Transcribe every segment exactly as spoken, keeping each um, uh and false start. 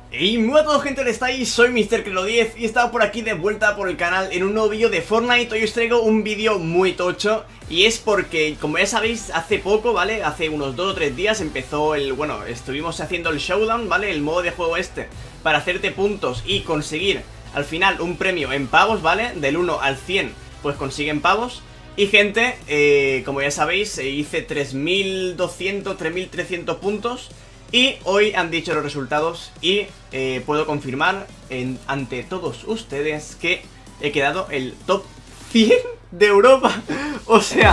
Y muy a todos, gente, ¿dónde estáis? Soy mister Crelo diez y he estado por aquí de vuelta por el canal en un nuevo vídeo de Fortnite. Hoy os traigo un vídeo muy tocho y es porque, como ya sabéis, hace poco, ¿vale? Hace unos dos o tres días empezó el... Bueno, estuvimos haciendo el Showdown, ¿vale? El modo de juego este para hacerte puntos y conseguir al final un premio en pavos, ¿vale? Del uno al cien, pues consiguen pavos. Y gente, eh, como ya sabéis, hice tres mil doscientos, tres mil trescientos puntos. Y hoy han dicho los resultados y eh, puedo confirmar en, ante todos ustedes que he quedado el top cien de Europa. O sea,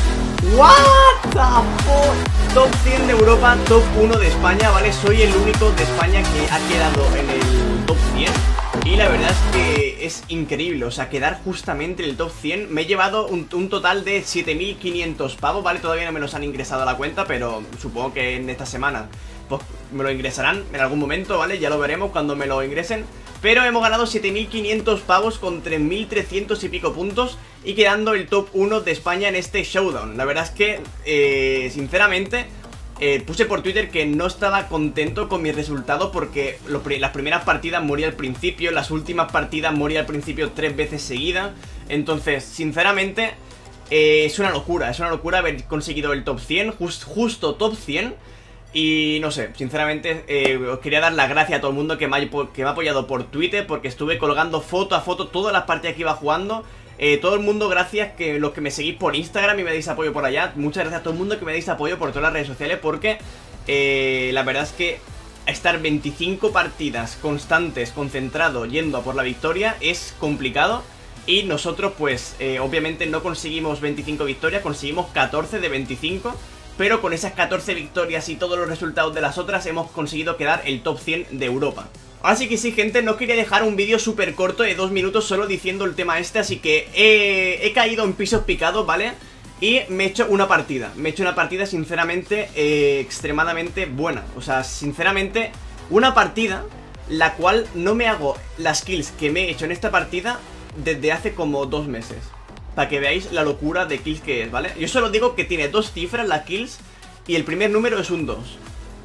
what the fuck. Top cien de Europa, top uno de España, ¿vale? Soy el único de España que ha quedado en el top cien. Y la verdad es que es increíble, o sea, quedar justamente en el top cien. Me he llevado un, un total de siete mil quinientos pavos, ¿vale? Todavía no me los han ingresado a la cuenta, pero supongo que en esta semana pues me lo ingresarán en algún momento, ¿vale? Ya lo veremos cuando me lo ingresen. Pero hemos ganado siete mil quinientos pavos con tres mil trescientos y pico puntos y quedando el top uno de España en este Showdown. La verdad es que, eh, sinceramente... Eh, puse por Twitter que no estaba contento con mi resultado porque lo, las primeras partidas moría al principio, las últimas partidas moría al principio tres veces seguidas. Entonces, sinceramente, eh, es una locura, es una locura haber conseguido el top cien, just, justo top cien. Y no sé, sinceramente, eh, os quería dar las gracias a todo el mundo que me, ha, que me ha apoyado por Twitter, porque estuve colgando foto a foto todas las partidas que iba jugando. Eh, todo el mundo, gracias, que los que me seguís por Instagram y me deis apoyo por allá. Muchas gracias a todo el mundo que me deis apoyo por todas las redes sociales, porque eh, la verdad es que estar veinticinco partidas constantes, concentrado, yendo a por la victoria es complicado. Y nosotros pues eh, obviamente no conseguimos veinticinco victorias, conseguimos catorce de veinticinco. Pero con esas catorce victorias y todos los resultados de las otras hemos conseguido quedar el top cien de Europa. Así que sí, gente, no quería dejar un vídeo súper corto de dos minutos solo diciendo el tema este, así que he, he caído en pisos picados, ¿vale? Y me he hecho una partida, me he hecho una partida sinceramente eh, extremadamente buena. O sea, sinceramente, una partida la cual no me hago las kills que me he hecho en esta partida desde hace como dos meses. Para que veáis la locura de kills que es, ¿vale? Yo solo digo que tiene dos cifras las kills y el primer número es un dos.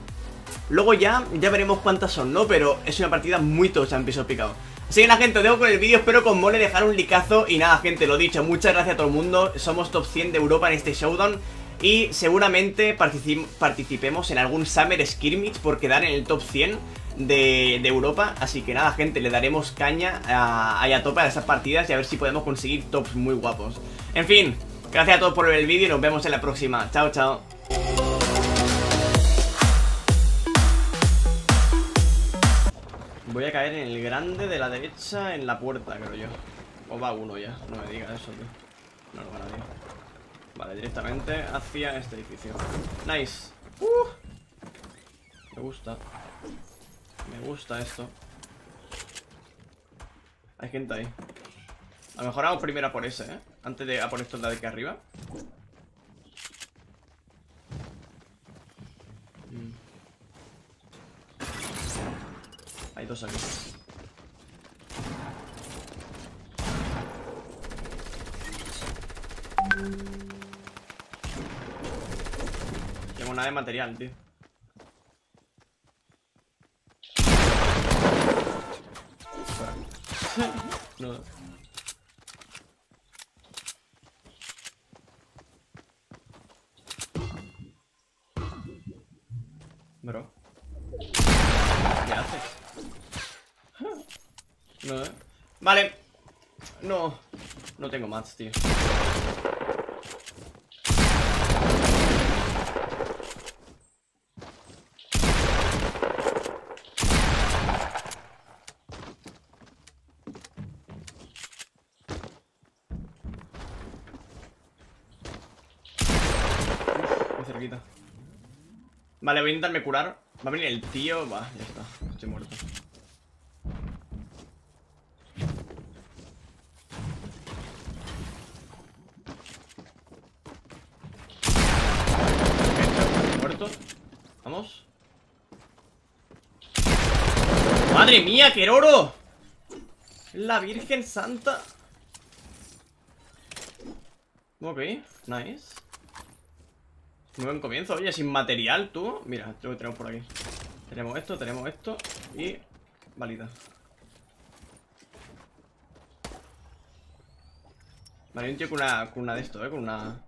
Luego ya, ya veremos cuántas son, ¿no? Pero es una partida muy tocha en pisos picados. Así que nada, gente, os dejo con el vídeo. Espero que os mole dejar un likeazo. Y nada, gente, lo dicho, muchas gracias a todo el mundo. Somos top cien de Europa en este Showdown. Y seguramente particip participemos en algún Summer Skirmish por quedar en el top cien de, de Europa. Así que nada, gente, le daremos caña a, a, a tope a esas partidas y a ver si podemos conseguir tops muy guapos. En fin, gracias a todos por ver el vídeo y nos vemos en la próxima. Chao, chao. Voy a caer en el grande de la derecha, en la puerta, creo yo. O va uno ya, no me digas eso, tío. No lo va nadie. Vale, directamente hacia este edificio. Nice. uh. Me gusta. Me gusta esto. Hay gente ahí. A lo mejor hago primero a por ese, ¿eh? Antes de a por esto de aquí arriba. mm. Hay dos aquí. Tengo nada de material, tío. No. Bro, ¿qué haces? No, ¿eh? Vale. No. No tengo mats, tío. Uf, muy cerquita. Vale, voy a intentarme curar. Va a venir el tío. Va, ya está. Estoy muerto. Muerto. Vamos. ¡Madre mía, qué oro! La Virgen Santa. Ok, nice. Muy buen comienzo, oye, sin material, tú. Mira, lo que tenemos por aquí. Tenemos esto, tenemos esto y Válida. Vale, hay un tío con una, con una de esto, eh, con una...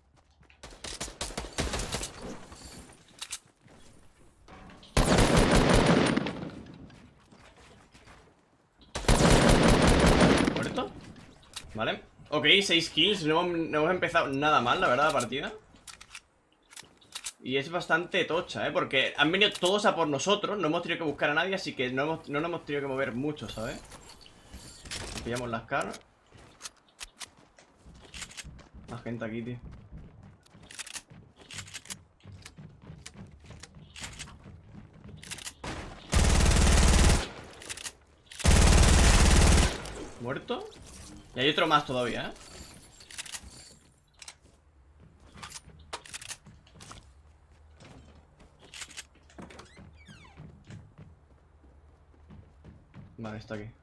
¿Muerto? Vale. Ok, seis kills, no hemos, no hemos empezado nada mal, la verdad, la partida. Y es bastante tocha, ¿eh? Porque han venido todos a por nosotros. No hemos tenido que buscar a nadie, así que no, hemos, no nos hemos tenido que mover mucho, ¿sabes? Pillamos las caras. Más gente aquí, tío. ¿Muerto? Y hay otro más todavía, ¿eh? Vale, está aquí.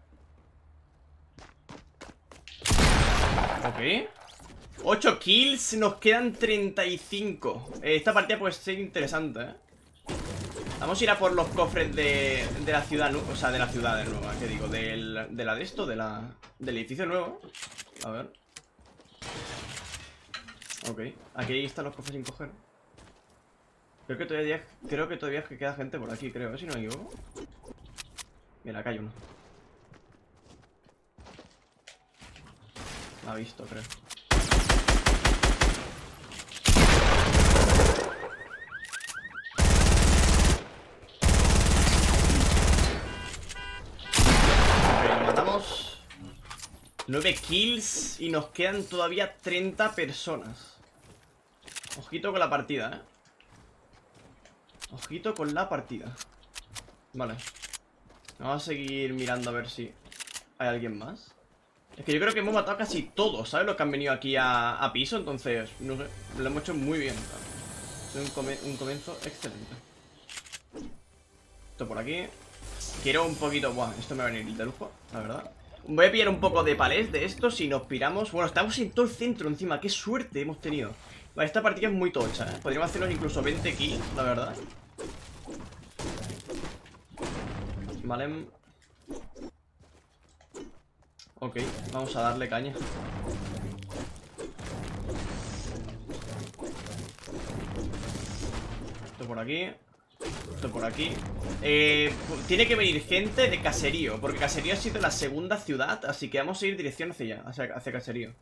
Ok. ocho kills, nos quedan treinta y cinco. eh, Esta partida puede ser interesante, ¿eh? Vamos a ir a por los cofres de, de la ciudad, o sea, de la ciudad de nueva, ¿qué digo? Del, de la de esto, de la, del edificio nuevo. A ver. Ok, aquí están los cofres sin coger. Creo que todavía, creo que todavía queda gente por aquí, creo, ¿eh? Si no me equivoco. Mira, acá hay uno. Me ha visto, creo. nueve kills y nos quedan todavía treinta personas. Ojito con la partida, eh. Ojito con la partida. Vale. Vamos a seguir mirando a ver si hay alguien más. Es que yo creo que hemos matado casi todos, ¿sabes? Los que han venido aquí a, a piso. Entonces, no sé, lo hemos hecho muy bien, ¿sabes? Un, come un comienzo excelente. Esto por aquí. Quiero un poquito... Buah, esto me va a venir de lujo, la verdad. Voy a pillar un poco de palés de estos y nos piramos. Bueno, estamos en todo el centro encima. Qué suerte hemos tenido. Vale, esta partida es muy tocha, ¿eh? Podríamos hacernos incluso veinte kills, la verdad. Vale. Ok, vamos a darle caña. Esto por aquí. Esto por aquí. Eh, tiene que venir gente de Caserío, porque Caserío ha sido la segunda ciudad. Así que vamos a ir dirección hacia allá, hacia, hacia Caserío.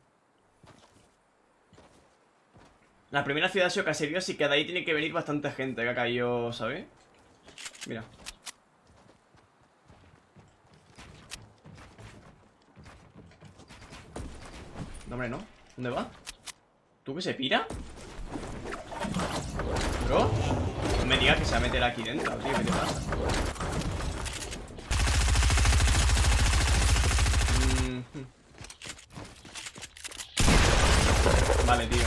La primera ciudad ha sido Caserío, así que de ahí tiene que venir bastante gente que ha caído, ¿sabes? Mira. No, hombre, no. ¿Dónde va? ¿Tú que se pira? ¿Bro? No me digas que se va a meter aquí dentro, tío. ¿Qué te pasa? Mm -hmm. Vale, tío.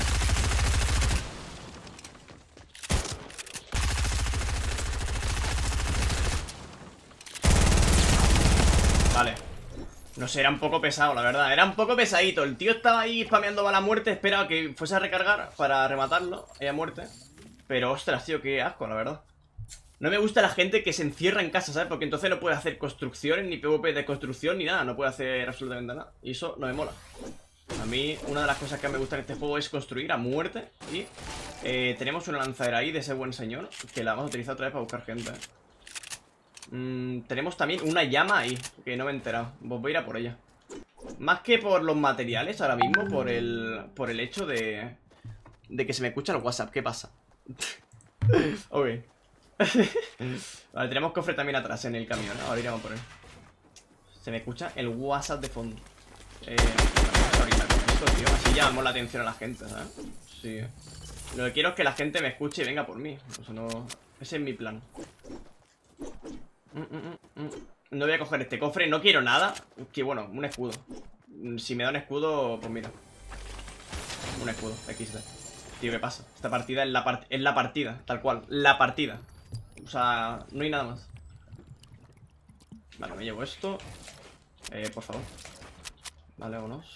Vale. No sé, era un poco pesado, la verdad. Era un poco pesadito. El tío estaba ahí spameando bala muerte. Esperaba que fuese a recargar para rematarlo. Ella muerte. Pero, ostras, tío, qué asco, la verdad. No me gusta la gente que se encierra en casa, ¿sabes? Porque entonces no puede hacer construcciones, ni PvP de construcción, ni nada. No puede hacer absolutamente nada. Y eso no me mola. A mí, una de las cosas que me gusta en este juego es construir a muerte. Y eh, tenemos una lanzadera ahí de ese buen señor, que la vamos a utilizar otra vez para buscar gente. Mm, tenemos también una llama ahí, que no me he enterado. Pues voy a ir a por ella. Más que por los materiales ahora mismo, por el, por el hecho de, de que se me escucha el WhatsApp. ¿Qué pasa? Ok. Vale, tenemos cofre también atrás en el camión, ¿no? Ahora iremos por él. Se me escucha el WhatsApp de fondo. Eh, vamos a orinar con esto, tío. Así llamamos la atención a la gente, ¿sabes? Sí. Lo que quiero es que la gente me escuche y venga por mí. Eso no... Ese es mi plan. Mm, mm, mm. No voy a coger este cofre, no quiero nada. Que bueno, un escudo. Si me da un escudo, pues mira. Un escudo, equis de. Tío, ¿qué pasa? Esta partida es la, part es la partida, tal cual, la partida. O sea, no hay nada más. Vale, me llevo esto. Eh, por favor. Vale, vámonos.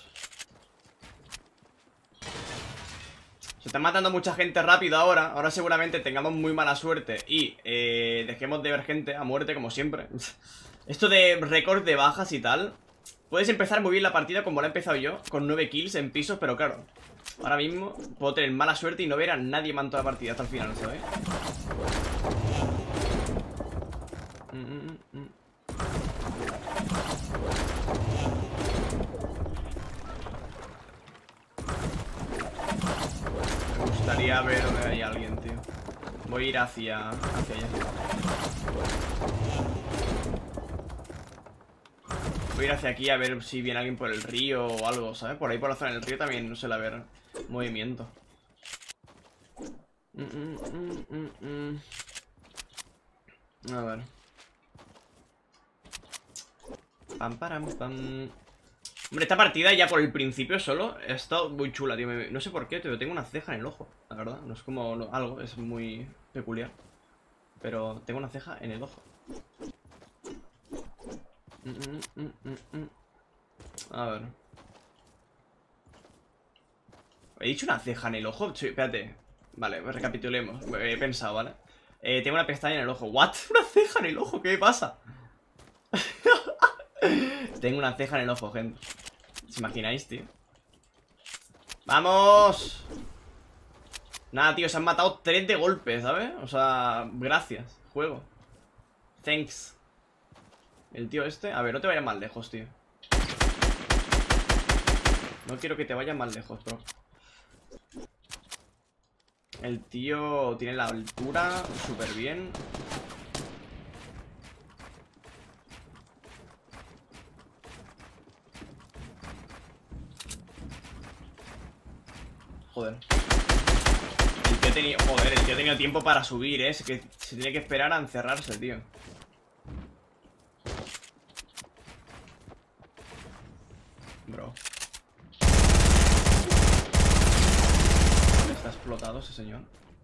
Se está matando mucha gente rápido ahora. Ahora seguramente tengamos muy mala suerte y eh, dejemos de ver gente a muerte como siempre. Esto de récord de bajas y tal. Puedes empezar muy bien la partida como la he empezado yo, con nueve kills en pisos, pero claro, ahora mismo puedo tener mala suerte y no ver a nadie más en toda la partida hasta el final, ¿sabes? Mm, mm, mm. Me gustaría ver donde hay alguien, tío. Voy a ir hacia, hacia allá. Voy a ir hacia aquí a ver si viene alguien por el río o algo, ¿sabes? Por ahí por la zona del río también no suele haber movimiento. Mm, mm, mm, mm, mm. A ver. Pam, param, pam. Hombre, esta partida ya por el principio solo ha estado muy chula, tío. No sé por qué, pero tengo una ceja en el ojo, la verdad. No es como no, algo, es muy peculiar. Pero tengo una ceja en el ojo. Mm, mm, mm, mm, mm. A ver. ¿He dicho una ceja en el ojo? Sí, espérate. Vale, pues recapitulemos. He pensado, ¿vale? Eh, tengo una pestaña en el ojo. ¿What? ¿Una ceja en el ojo? ¿Qué pasa? Tengo una ceja en el ojo, gente. ¿Os imagináis, tío? ¡Vamos! Nada, tío, se han matado tres de golpe, ¿sabes? O sea, gracias, juego. Thanks. El tío este... A ver, no te vayas más lejos, tío. No quiero que te vayas más lejos, bro. El tío tiene la altura súper bien. Joder. El tío tenía... Joder, el tío ha tenido tiempo para subir, ¿eh? Es que se tiene que esperar a encerrarse, tío. Bro. Está explotado ese señor.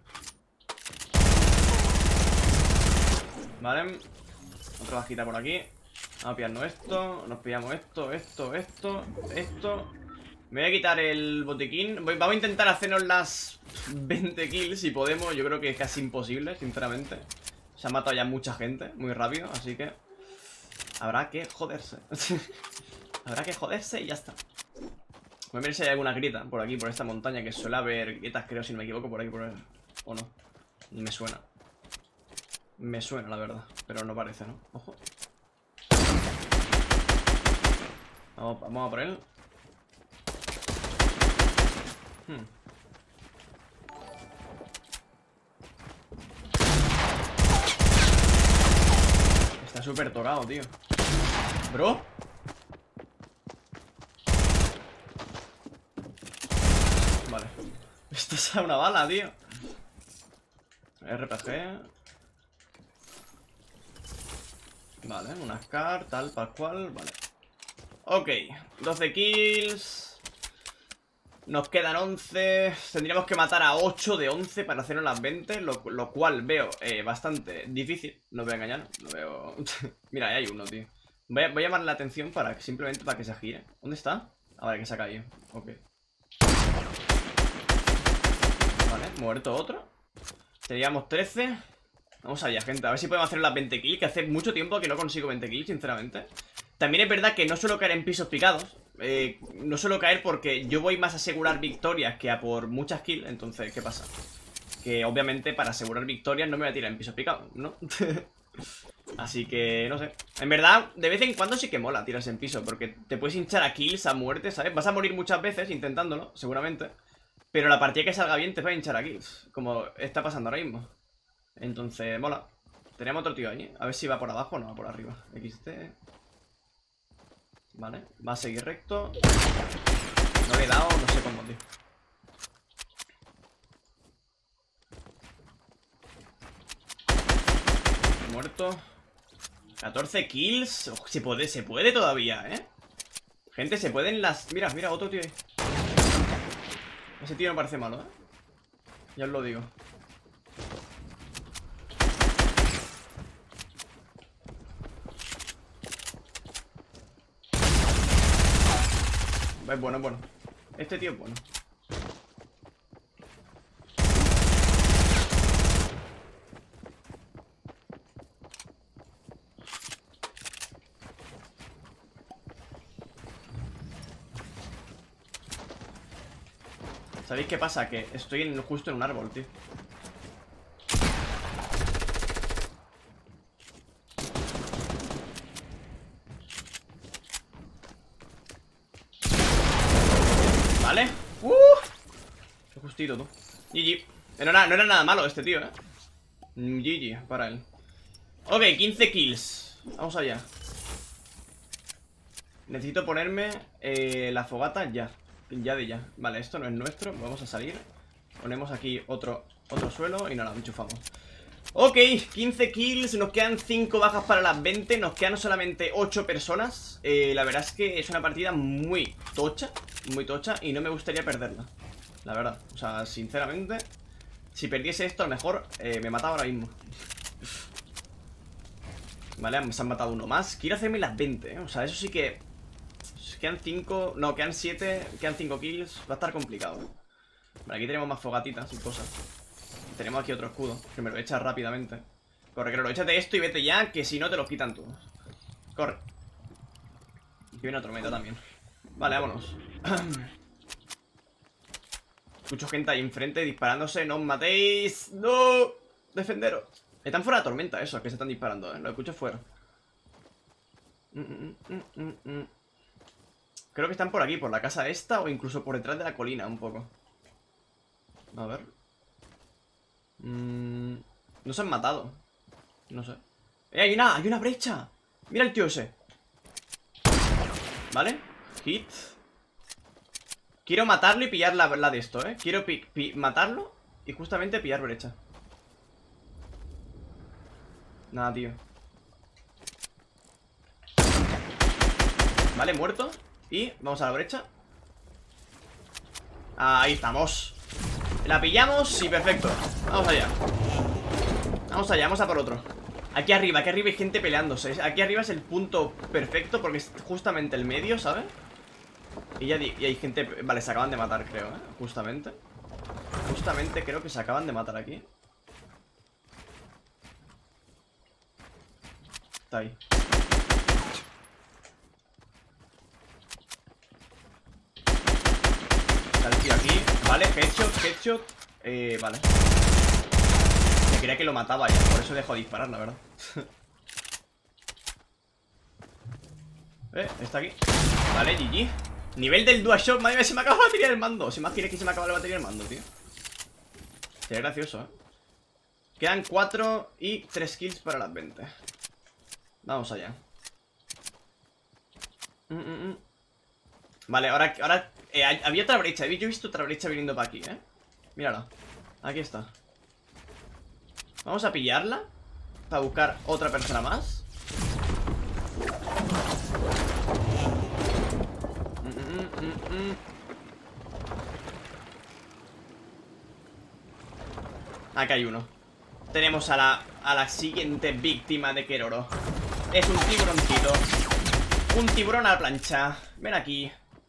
Vale. Otra bajita por aquí. Vamos a pillarnos esto. Nos pillamos esto, esto, esto, esto. Me voy a quitar el botiquín. Voy, vamos a intentar hacernos las veinte kills si podemos. Yo creo que es casi imposible, sinceramente. Se ha matado ya mucha gente muy rápido, así que habrá que joderse. Habrá que joderse y ya está. Voy a ver si hay alguna grieta por aquí, por esta montaña, que suele haber grietas, creo, si no me equivoco, por aquí, por el... o no. Me suena. Me suena, la verdad. Pero no parece, ¿no? Ojo. Vamos, vamos a por él. Hmm. Está súper tocado, tío. Bro. Vale. Esto es una bala, tío. R P G. Vale, una SCAR, tal, pascual, vale. Ok, doce kills. Nos quedan once. Tendríamos que matar a ocho de once para hacernos las veinte, lo, lo cual veo eh, bastante difícil. No voy a engañar, lo veo... Mira, ahí hay uno, tío. Voy a, voy a llamarle la atención para simplemente para que se gire. ¿Dónde está? Ah, vale, que se ha caído. Ok. Vale, muerto otro. Teníamos trece. Vamos allá, gente, a ver si podemos hacer las veinte kills. Que hace mucho tiempo que no consigo veinte kills, sinceramente. También es verdad que no suelo caer en pisos picados. eh, No suelo caer porque yo voy más a asegurar victorias que a por muchas kills. Entonces, ¿qué pasa? Que obviamente para asegurar victorias no me voy a tirar en pisos picados, ¿no? Así que, no sé. En verdad, de vez en cuando sí que mola tirarse en piso, porque te puedes hinchar a kills, a muerte, ¿sabes? Vas a morir muchas veces intentándolo, seguramente. Pero la partida que salga bien te va a hinchar a kills, como está pasando ahora mismo. Entonces, mola. Tenemos otro tío ahí. A ver si va por abajo o no va por arriba. X T. Vale, va a seguir recto. No le he dado, no sé cómo, tío. Muerto. catorce kills. Oh, se puede, se puede todavía, ¿eh? Gente, se pueden las... Mira, mira, otro tío ahí. Ese tío me parece malo, ¿eh? Ya os lo digo. Es bueno, es bueno. Este tío es bueno. ¿Sabéis qué pasa? Que estoy en, justo en un árbol, tío. Vale. Uh, qué justito, tú. G G. No era, no era nada malo este tío, eh. G G para él. Ok, quince kills. Vamos allá. Necesito ponerme eh, la fogata ya. Ya de ya. Vale, esto no es nuestro. Vamos a salir. Ponemos aquí otro, otro suelo y nada, enchufamos. Ok, quince kills. Nos quedan cinco bajas para las veinte. Nos quedan solamente ocho personas. eh, La verdad es que es una partida muy tocha. Muy tocha y no me gustaría perderla. La verdad, o sea, sinceramente, si perdiese esto a lo mejor eh, me mataba ahora mismo. Vale, se han matado uno más. Quiero hacerme las veinte, ¿eh? O sea, eso sí que... Quedan cinco... No, quedan siete. Quedan cinco kills. Va a estar complicado, ¿eh? Vale, aquí tenemos más fogatitas y cosas. Tenemos aquí otro escudo que me lo echa rápidamente. Corre, creo, échate esto y vete ya, que si no te los quitan todos. Corre. Aquí viene otro meta también. Vale, vámonos. Escucho gente ahí enfrente disparándose. No os matéis. No. Defenderos. Están fuera de la tormenta esos que se están disparando, ¿eh? Lo escucho fuera. mm, mm, mm, mm, mm. Creo que están por aquí, por la casa esta, o incluso por detrás de la colina un poco. A ver. mm, No se han matado. No sé. ¡Eh, hay una, hay una brecha! Mira el tío ese. Vale. Hit. Quiero matarlo y pillar la, la de esto, ¿eh? Quiero pi pi matarlo y justamente pillar brecha. Nada, tío. Vale, muerto. Y vamos a la brecha. Ahí estamos. La pillamos, sí, perfecto. Vamos allá. Vamos allá, vamos a por otro. Aquí arriba, aquí arriba hay gente peleándose. Aquí arriba es el punto perfecto porque es justamente el medio, ¿sabes? Y ya y hay gente... Vale, se acaban de matar, creo, ¿eh? Justamente. Justamente creo que se acaban de matar aquí. Está ahí. Está el tío aquí. Vale, headshot, headshot. Eh, vale. Me creía que lo mataba ya, por eso dejo de disparar, la verdad. Eh, está aquí. Vale, G G. Nivel del DualShock, madre mía, se me acaba la batería del mando. Si más quieres que se me acaba la batería del mando, tío. Sería gracioso, ¿eh? Quedan cuatro y tres kills para las veinte. Vamos allá. mm, mm, mm. Vale, ahora, ahora eh, había otra brecha. Yo he visto otra brecha viniendo para aquí, ¿eh? Mírala, aquí está. Vamos a pillarla para buscar otra persona más. Mm, mm, mm. Acá hay uno. Tenemos a la, a la siguiente víctima de Keroro. Es un tiburoncito. Un tiburón a la plancha. Ven aquí.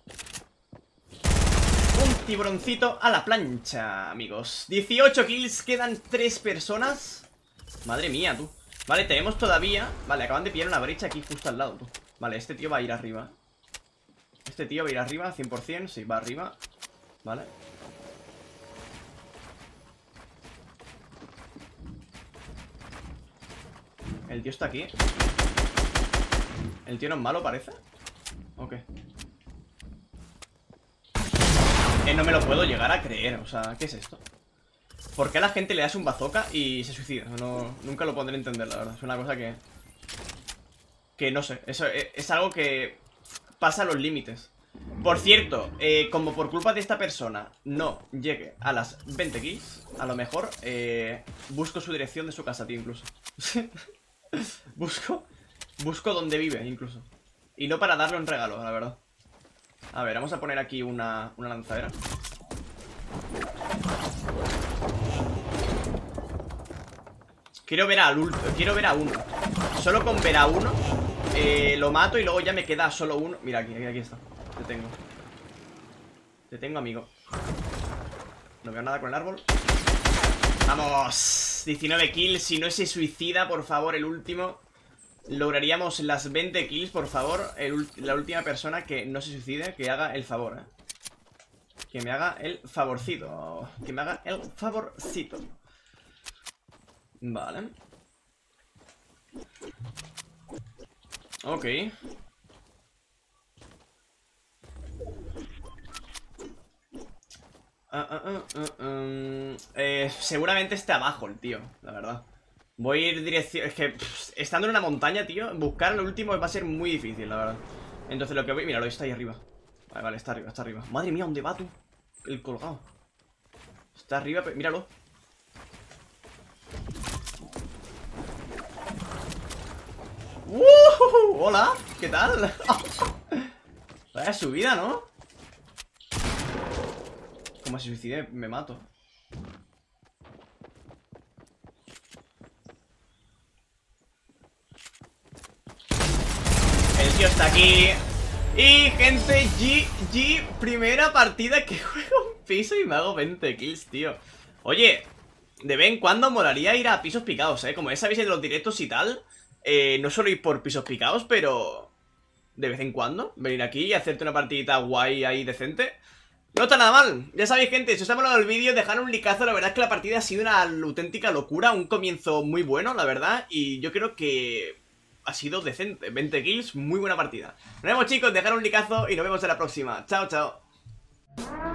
Un tiburoncito a la plancha, amigos. dieciocho kills, quedan tres personas. Madre mía, tú. Vale, tenemos todavía... Vale, acaban de pillar una brecha aquí justo al lado, tú. Vale, este tío va a ir arriba. Este tío va a ir arriba, cien por cien. Sí, va arriba. Vale. El tío está aquí. El tío no es malo, parece. Ok. Eh, no me lo puedo llegar a creer. O sea, ¿qué es esto? ¿Por qué a la gente le das un bazooka y se suicida? No, nunca lo podré entender, la verdad. Es una cosa que... Que no sé. Eso es, es algo que pasa los límites. Por cierto, eh, como por culpa de esta persona no llegue a las veinte kills, a lo mejor eh, busco su dirección de su casa, tío, incluso. Busco Busco dónde vive, incluso. Y no para darle un regalo, la verdad. A ver, vamos a poner aquí una, una lanzadera. Quiero ver al ulto, quiero ver a uno. Solo con ver a uno eh, lo mato y luego ya me queda solo uno. Mira, aquí, aquí, aquí está. Te tengo. Te tengo, amigo. No veo nada con el árbol. ¡Vamos! diecinueve kills. Si no se suicida, por favor, el último. Lograríamos las veinte kills, por favor. el, La última persona que no se suicide, que haga el favor, ¿eh? Que me haga el favorcito. Que me haga el favorcito. Vale. Ok. Uh, uh, uh, uh, um, eh, seguramente esté abajo el tío, la verdad. Voy a ir dirección... Es que pff, estando en una montaña, tío, buscar el último va a ser muy difícil, la verdad. Entonces lo que voy... Míralo, está ahí arriba. Vale, vale, está arriba, está arriba. Madre mía, ¿dónde va tú? El colgado. Está arriba, pero... míralo. ¡Uh! Hola, ¿qué tal? Vaya subida, ¿no? Como se suicide, me mato. El tío está aquí. Y gente, G G, primera partida que juego un piso y me hago veinte kills, tío. Oye, de vez en cuando molaría ir a pisos picados, eh. Como ya sabéis en los directos y tal, eh, no solo ir por pisos picados, pero de vez en cuando venir aquí y hacerte una partidita guay ahí decente. No está nada mal. Ya sabéis, gente, si os ha molado el vídeo, dejad un likeazo. La verdad es que la partida ha sido una auténtica locura. Un comienzo muy bueno, la verdad. Y yo creo que ha sido decente. veinte kills, muy buena partida. Nos vemos, chicos, dejad un likeazo y nos vemos en la próxima. Chao, chao.